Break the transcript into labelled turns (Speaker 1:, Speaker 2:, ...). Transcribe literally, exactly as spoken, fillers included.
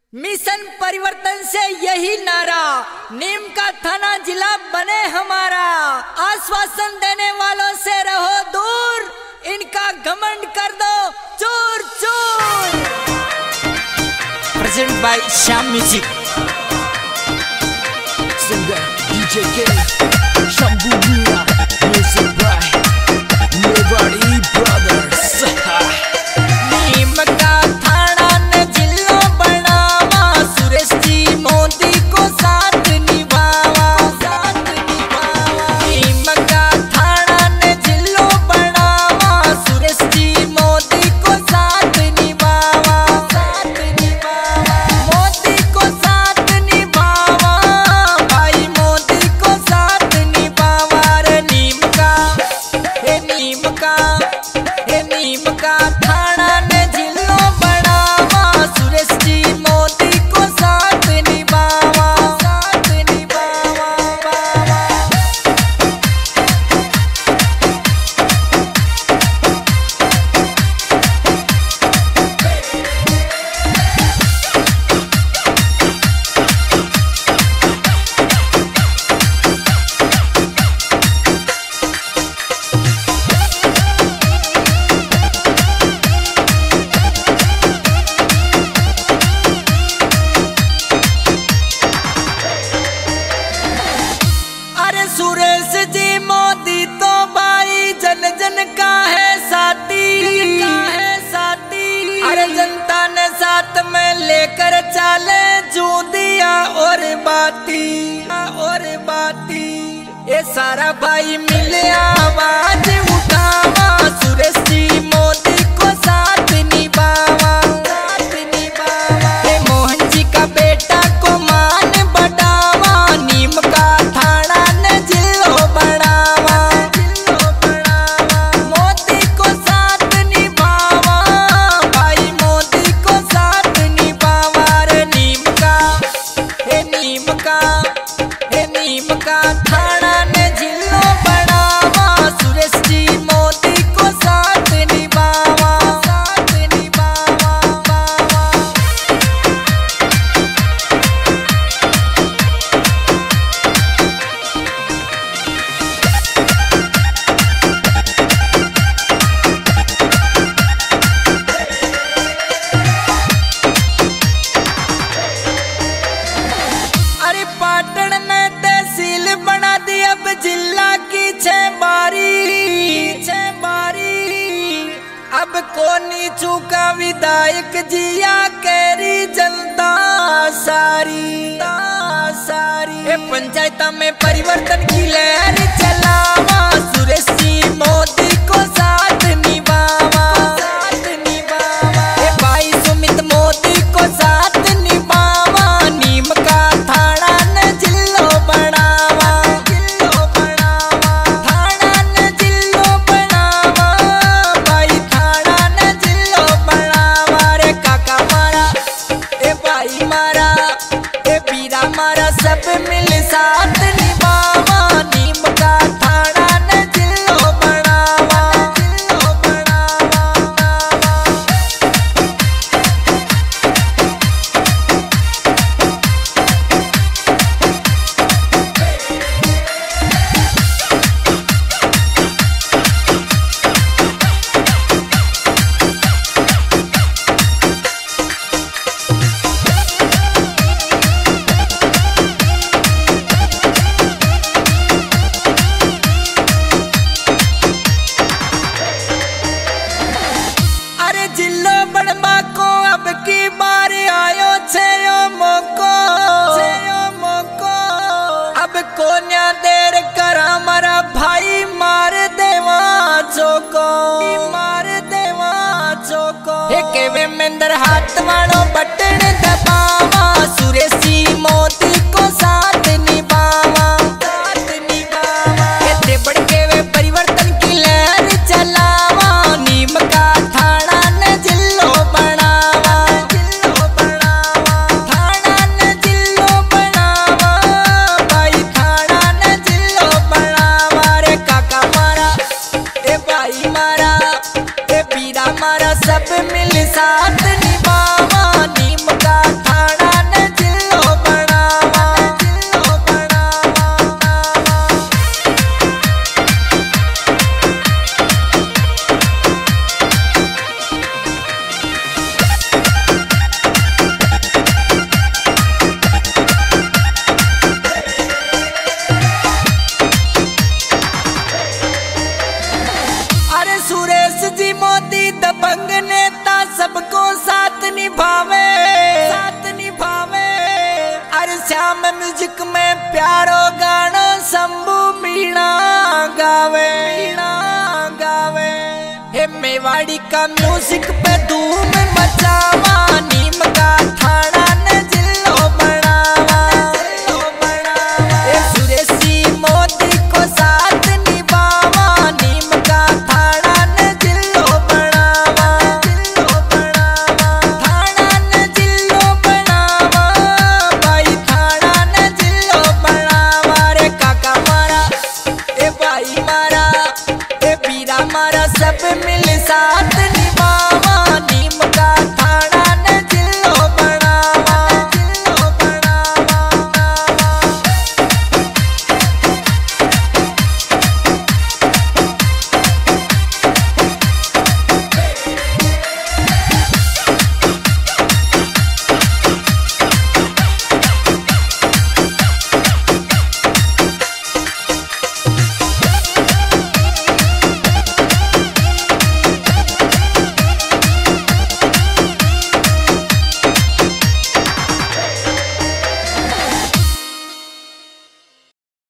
Speaker 1: Mission परिवर्तन से यही नारा, नीम का थाना जिला बने हमारा। आश्वासन देने वालों से रहो दूर, इनका घमंड कर दो चूर चूर। Present by Shyam music, singer DJ K Shambhu Meera, music by Mewari brothers. Neem Ka Thana ने जिला बनावा, सुरेश जी मोदी को साथ निभावा, साथ निभावा। नीम का थाना ने जिला बनावा, सुरेश जी मोदी को साथ निभावा, साथ निभावा। मोदी को साथ निभावा, भाई मोदी को साथ निभावा। रे नीम का, हे नीम का, हे नीम का थाना ने जिलो बनावा, सुरेश जी मोदी को साथ निभावा, साथ निभावा। अरे सुरेश जी मोदी तो भाई जन जन का है साथी, का है साथी। अरे जनता ने साथ में लेकर चाले जूदिया और बाती, और बाती। ये सारा भाई मिले आवाज उठावा, सुरेश जी मोदी को साथ निभावा, साथ निभावा। ये मोहन जी का बेटा को मान बढ़ावा, नीम का थाना ने जिलो बढ़ावा, जिलो बढ़ावा। मोदी को साथ निभावा, भाई मोदी को साथ निभावा। रे नीम का, हे नीम का, हे नीम का थाना ने जिलो बढ़ावा, सुरेश जी मोदी को साथ निभावा, साथ निभावा। अरे पाटन में तहसील बना दी, अब जिला की छह बारी, छह बारी। अब कोनी चूका विधायक जिया केरी जनता सारी, सारी। ए पंचायत में परिवर्तन की लहर चलावा, सुरेश जी मोदी को साथ निभावा, साथ निभावा। ए भाई सुमित मोदी को साथ निभावा, नीम का थाना ने जिलो बढ़ावा, जिलो बढ़ावा। थाना ने जिलो बढ़ावा, भाई थाना ने जिलो बढ़ावा। रे काका मारा, ए भाई मारा, ए बीरा मारा, सब मिल साथ निभावा, नीम का थाना ने जिलो बढ़ावा, जिलो बढ़ावा। अरे जिलो बड़मा को अब की बार आयो छेयो मोको, छेयो मोको। अब कोन्या देर करा मरा भाई, मार देवा चोको, मार देवा चोको। हे केवे मेंदर हाथ वालों बटन दबावा, सुरेश जी मोदी को साथ निभावा, साथ निभावा। हे त्रिबड़ केवे परिवर्तन की लहर चलावा, नीम का थाना ने जिलो बढ़ावा, जिलो बढ़ावा। थाना ने जिलो बढ़ावा, भाई थाना ने जिलो बढ़ावा। रे काका मारा, ए भाई मारा, ए पीरा मारा, सब मिल साथ निभावा, नीम म्यूजिक में प्यारो गाना शंभू मीणा गावे मीणा गावे। हे मेवाड़ी का म्यूजिक पे धूम